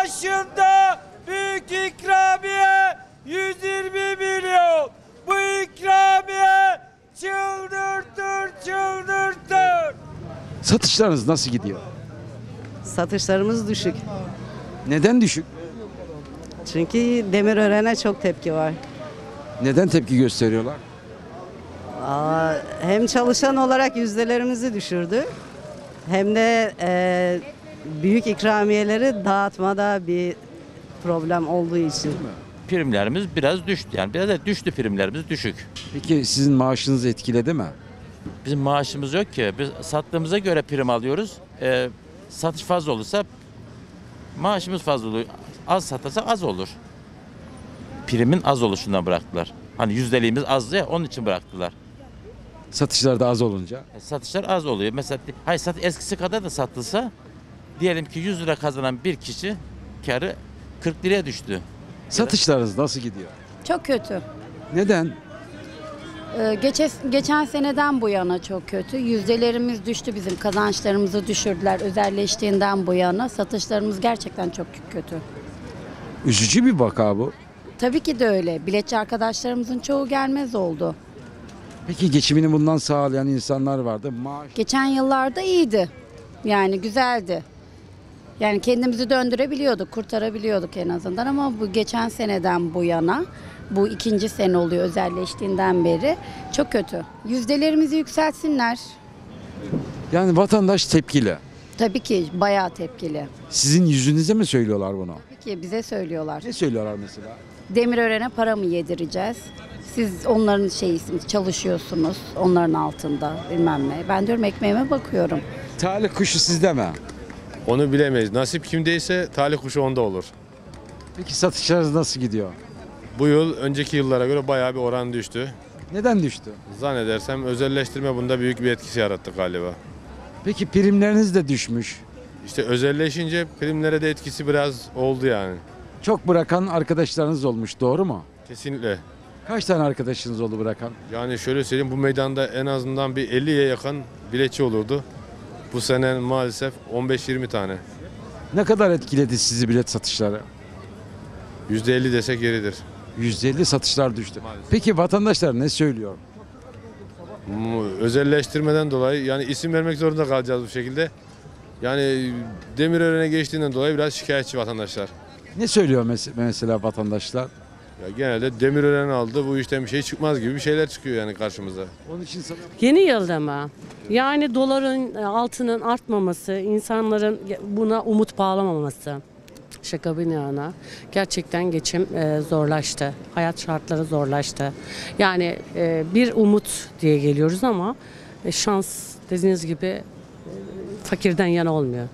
başında büyük ikramiye 120 milyon. Bu ikramiye çıldırtır. Satışlarınız nasıl gidiyor? Satışlarımız düşük. Neden düşük? Çünkü Demirören'e çok tepki var. Neden tepki gösteriyorlar? Hem çalışan olarak yüzdelerimizi düşürdü. Hem de büyük ikramiyeleri dağıtmada bir problem olduğu için. Primlerimiz biraz düştü. Yani biraz da düştü, primlerimiz düşük. Peki sizin maaşınızı etkiledi mi? Bizim maaşımız yok ki. Biz sattığımıza göre prim alıyoruz. Satış fazla olursa maaşımız fazla oluyor. Az satarsak az olur. Primin az oluşundan bıraktılar. Hani yüzdeliğimiz azdı ya, onun için bıraktılar. Satışlar da az olunca. Satışlar az oluyor. Mesela eskisi kadar da satılsa diyelim ki 100 lira kazanan bir kişi karı 40 liraya düştü. Satışlarınız nasıl gidiyor? Çok kötü. Neden? Geçen seneden bu yana çok kötü. Yüzdelerimiz düştü, bizim kazançlarımızı düşürdüler. Özelleştiğinden bu yana satışlarımız gerçekten çok kötü. Üzücü bir vaka bu. Tabii ki de öyle. Biletçi arkadaşlarımızın çoğu gelmez oldu. Peki geçimini bundan sağlayan insanlar vardı. Maaş. Geçen yıllarda iyiydi. Yani güzeldi. Yani kendimizi döndürebiliyorduk, kurtarabiliyorduk en azından, ama bu geçen seneden bu yana, bu ikinci sene oluyor özelleştiğinden beri, çok kötü. Yüzdelerimizi yükseltsinler. Yani vatandaş tepkili. Tabii ki bayağı tepkili. Sizin yüzünüze mi söylüyorlar bunu? Tabii ki bize söylüyorlar. Ne söylüyorlar mesela? Demirören'e para mı yedireceğiz? Siz onların şeyisiniz, çalışıyorsunuz, onların altında bilmem ne. Ben diyorum ekmeğime bakıyorum. Talih kuşu sizde mi? Onu bilemeyiz. Nasip kimdeyse talih kuşu onda olur. Peki satışlarınız nasıl gidiyor? Bu yıl önceki yıllara göre bayağı bir oran düştü. Neden düştü? Zannedersem özelleştirme bunda büyük bir etkisi yarattı galiba. Peki primleriniz de düşmüş. İşte özelleşince primlere de etkisi biraz oldu yani. Çok bırakan arkadaşlarınız olmuş, doğru mu? Kesinlikle. Kaç tane arkadaşınız oldu bırakan? Yani şöyle söyleyeyim, bu meydanda en azından bir 50'ye yakın biletçi olurdu. Bu sene maalesef 15-20 tane. Ne kadar etkiledi sizi bilet satışları? %50 desek yeridir. %50 satışlar düştü. Peki vatandaşlar ne söylüyor? Özelleştirmeden dolayı yani isim vermek zorunda kalacağız bu şekilde. Yani Demirören'e geçtiğinden dolayı biraz şikayetçi vatandaşlar. Ne söylüyor mesela vatandaşlar? Ya genelde Demirören aldı, bu işten bir şey çıkmaz gibi bir şeyler çıkıyor yani karşımıza. Onun için sana... Yeni yılda mı? Yani doların, altının artmaması, insanların buna umut bağlamaması. Şaka bir yana. Gerçekten geçim zorlaştı. Hayat şartları zorlaştı. Yani bir umut diye geliyoruz ama şans dediğiniz gibi fakirden yana olmuyor.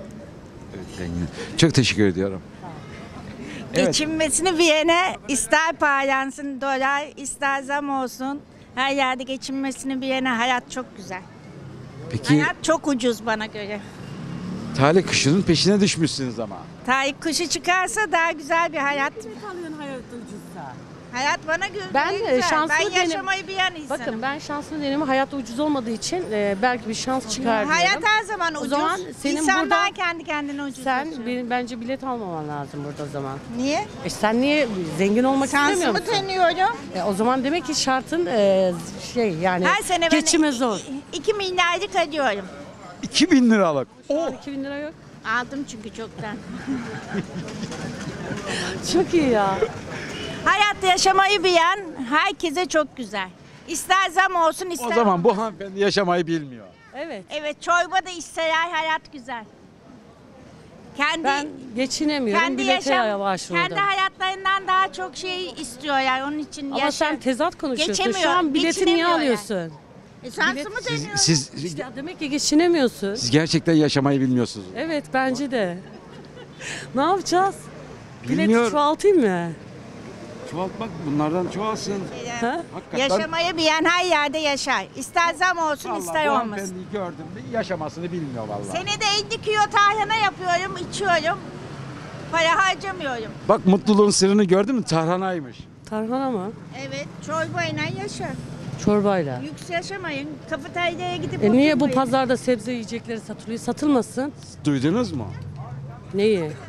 Çok teşekkür ediyorum. Evet. Geçinmesini bilene, ister paylansın dolar, ister zam olsun, her yerde geçinmesini bilene hayat çok güzel. Peki Hayat çok ucuz bana göre. talih kuşunun peşine düşmüşsünüz ama. Tayyip kuşu çıkarsa daha güzel bir hayat. Hayat bana göre Ben güzel. şanslı Ben benim. yaşamayı bilen insanım. Bakın ben şanslı değilim. Hayat ucuz olmadığı için belki bir şans çıkar diyorum. Hayat her zaman O ucuz. zaman senin İnsanlar burada- kendi kendine ucuz. Sen yaşıyor. bence bilet almaman lazım burada o zaman. Niye? Sen niye zengin olmak istemiyor Şansımı musun? deniyorum. O zaman demek ki şartın yani Her sene ben geçime zor. 2 milyarlık alıyorum. 2000 liralık. Şu an 2000 lira yok. Aldım çünkü çoktan. Çok iyi ya. Hayat yaşamayı bilen herkese çok güzel. İster zam olsun ister. O zaman bu hanımefendi yaşamayı bilmiyor. Evet. Evet, çorba da isteler, hayat güzel. Ben geçinemiyorum. Bilete başvurdum. kendi hayatlarından daha çok şey istiyorlar. Onun için Ama sen tezat konuşuyorsun. Şu Geçemiyor, an bileti niye geçinemiyorlar. alıyorsun? şansımı deniyorum. Siz İşte demek ki geçinemiyorsun. siz gerçekten yaşamayı bilmiyorsunuz. Evet bence de. Ne yapacağız? Bileti Bilmiyorum. çoğaltayım mı? Çoğaltmak bunlardan çoğalsın. Ha? Hakikaten. Yaşamayı bilen her yerde yaşar. İster zam olsun, Vallahi ister bu olmasın. hanımefendiyi gördüm de yaşamasını bilmiyor vallahi. Senede 50 kilo tarhana yapıyorum, içiyorum. Para harcamıyorum. Bak mutluluğun sırrını gördün mü? Tarhanaymış. Tarhana mı? Evet, çorbayla yaşa. Çorbayla. Lüks yaşamayın. Kafeteryaya gidip Niye bu oturmayın. pazarda sebze yiyecekleri satılıyor? Satılmasın. Duydunuz mu? Neyi?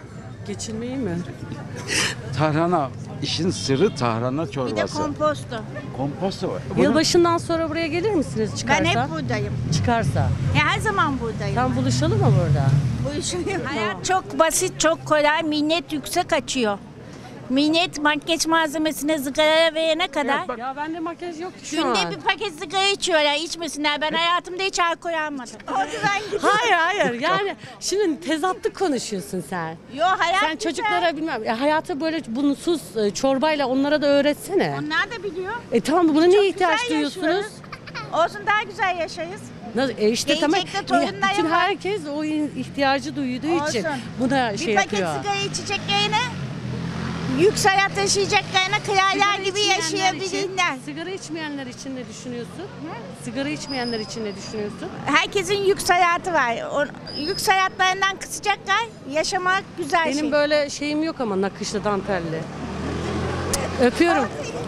Geçinmeyi mi? Tarhana, işin sırrı tarhana Bir de çorbası. komposto. Komposto var. Yılbaşından sonra buraya gelir misiniz çıkarsa? Ben hep buradayım. Çıkarsa. Ya her zaman buradayım. Tam buluşalım mı burada? Bu işin hayat çok basit, çok kolay. Millet yüksek açıyor. Millet makyaj malzemesine sigara verene kadar Ya bende makyaj yok şu günde an. bir paket sigara içiyorlar. İçmesinler. Ben hayatımda hiç alkol almadım. O yüzden gidiyorum. Hayır yani şimdi tezatlı konuşuyorsun sen. Yo hayat Sen güzel. çocuklara bilmem hayatı böyle bunsuz çorbayla onlara da öğretsene. Onlar da biliyor. Tamam buna Çok niye ihtiyaç güzel duyuyorsunuz? yaşıyoruz. Olsun daha güzel yaşayız. İşte tamam. Gelecekte torunlarım Bütün var. herkes o ihtiyacı duyduğu için Olsun. buna Bir şey paket yapıyor. sigara içeceklerine, lüks hayat yaşayacaklarına krallar gibi yaşayabilirler. Sigara içmeyenler için ne düşünüyorsun? Sigara içmeyenler için ne düşünüyorsun? Herkesin lüks hayatı var. O lüks hayatlarından kısacaklar. Yaşamak güzel Benim şey. böyle şeyim yok ama nakışlı dantelli. Öpüyorum.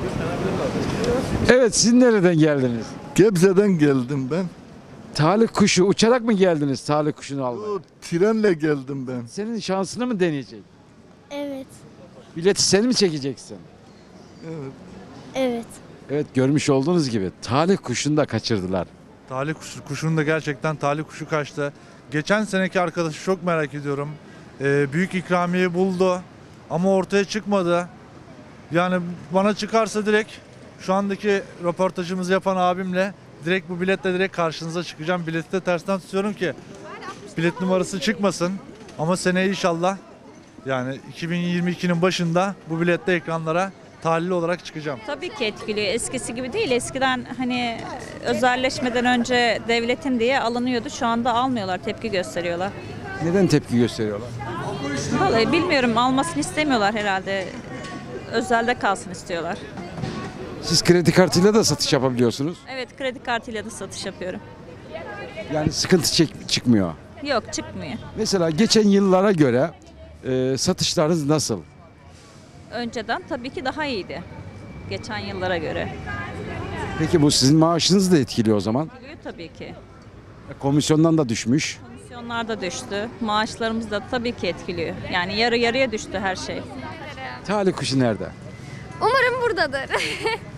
Evet, siz nereden geldiniz? Gebze'den geldim ben. Talih kuşu, uçarak mı geldiniz talih kuşunu almaya? O trenle geldim ben. Senin şansını mı deneyecek? Evet. Bileti sen mi çekeceksin? Evet. Evet. Evet, görmüş olduğunuz gibi talih kuşunu da kaçırdılar. Talih kuşunun da gerçekten talih kuşu kaçtı. Geçen seneki arkadaşı çok merak ediyorum. Büyük ikramiye buldu ama ortaya çıkmadı. Yani bana çıkarsa direkt şu andaki röportajımızı yapan abimle direkt bu biletle direkt karşınıza çıkacağım. Bileti de tersten tutuyorum ki bilet numarası çıkmasın. Ama seneye inşallah yani 2022'nin başında bu biletle ekranlara talihli olarak çıkacağım. Tabii ki etkiliyor. Eskisi gibi değil. Eskiden hani özelleşmeden önce devletin diye alınıyordu. Şu anda almıyorlar, tepki gösteriyorlar. Neden tepki gösteriyorlar? Vallahi bilmiyorum, almasını istemiyorlar herhalde. Özelde kalsın istiyorlar. Siz kredi kartıyla da satış yapabiliyorsunuz. Evet, kredi kartıyla da satış yapıyorum. Yani sıkıntı çıkmıyor. Yok, çıkmıyor. Mesela geçen yıllara göre satışlarınız nasıl? Önceden tabii ki daha iyiydi. Geçen yıllara göre. Peki bu sizin maaşınızı da etkiliyor o zaman. Etkiliyor tabii ki. Komisyondan da düşmüş. Komisyonlar da düştü. Maaşlarımız da tabii ki etkiliyor. Yani yarı yarıya düştü her şey. Talih kuşu nerede? Umarım buradadır.